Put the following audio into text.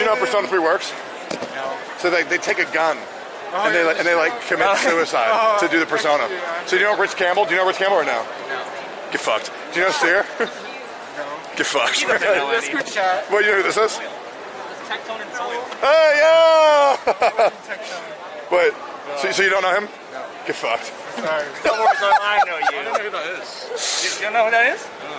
know how Persona 3 works? No. So they take a gun and they like commit suicide to do the persona. So you know Rich Campbell? Do you know Rich Campbell or no? No. Get fucked. Do you know Sear? No. Get fucked. Let's go chat. What, you know who this is? Tectone and 𝗖𝗟𝗃. Hey, yo! Tectone. Wait, so you don't know him? No. Get fucked. Sorry. I know you. I don't know who that is. You don't know who that is?